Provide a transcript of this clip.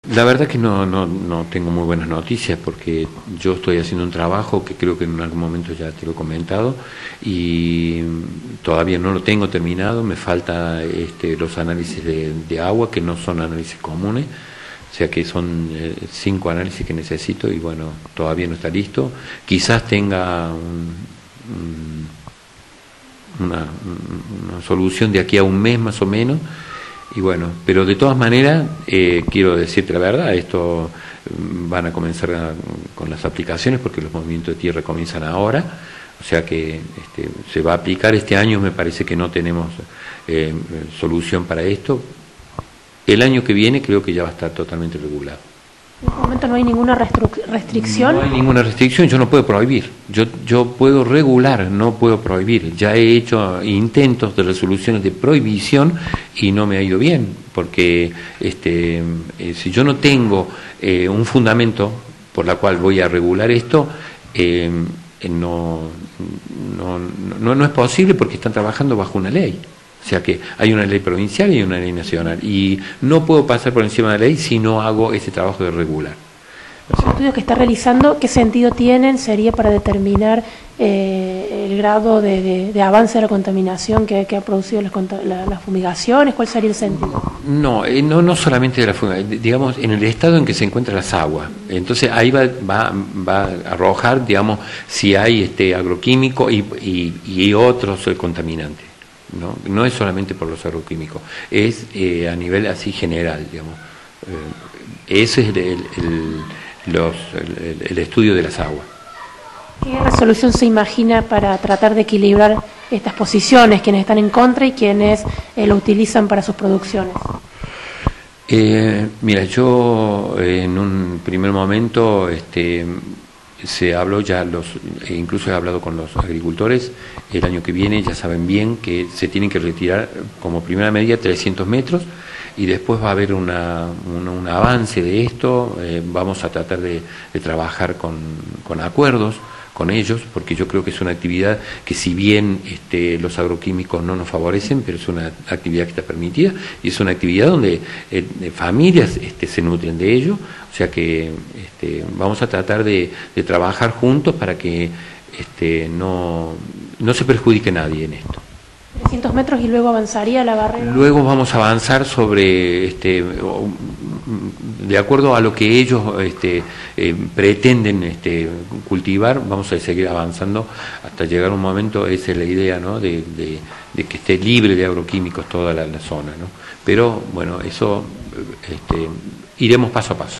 La verdad que no tengo muy buenas noticias porque yo estoy haciendo un trabajo que creo que en algún momento ya te lo he comentado y todavía no lo tengo terminado, me falta los análisis de agua que no son análisis comunes, o sea que son 5 análisis que necesito y bueno, todavía no está listo. Quizás tenga una solución de aquí a un mes más o menos. Y bueno, pero de todas maneras, quiero decirte la verdad, esto van a comenzar con las aplicaciones porque los movimientos de tierra comienzan ahora, o sea que se va a aplicar este año, me parece que no tenemos solución para esto. El año que viene creo que ya va a estar totalmente regulado. En este momento no hay ninguna restricción. No hay ninguna restricción, yo no puedo prohibir, yo puedo regular, no puedo prohibir. Ya he hecho intentos de resoluciones de prohibición y no me ha ido bien, porque si yo no tengo un fundamento por la cual voy a regular esto, no es posible porque están trabajando bajo una ley. O sea que hay una ley provincial y una ley nacional y no puedo pasar por encima de la ley si no hago ese trabajo de regular. Los estudios que está realizando, ¿qué sentido tienen? ¿Sería para determinar el grado de avance de la contaminación que ha producido las fumigaciones? ¿Cuál sería el sentido? No solamente de la fumigación, digamos, en el estado en que se encuentran las aguas. Entonces ahí va a arrojar, digamos, si hay agroquímico y otros contaminantes. No es solamente por los agroquímicos, es a nivel así general, digamos. Ese es el estudio de las aguas. ¿Qué resolución se imagina para tratar de equilibrar estas posiciones, quienes están en contra y quienes lo utilizan para sus producciones? Mira, yo en un primer momento se habló ya, incluso he hablado con los agricultores, el año que viene ya saben bien que se tienen que retirar como primera medida 300 metros y después va a haber un avance de esto, vamos a tratar de trabajar con acuerdos con ellos, porque yo creo que es una actividad que si bien los agroquímicos no nos favorecen, pero es una actividad que está permitida y es una actividad donde familias se nutren de ello, o sea que vamos a tratar de trabajar juntos para que no se perjudique nadie en esto. 300 metros y luego avanzaría la barrera. Luego vamos a avanzar sobre, de acuerdo a lo que ellos pretenden cultivar, vamos a seguir avanzando hasta llegar a un momento, esa es la idea, ¿no? de que esté libre de agroquímicos toda la zona, ¿no? Pero bueno, eso iremos paso a paso.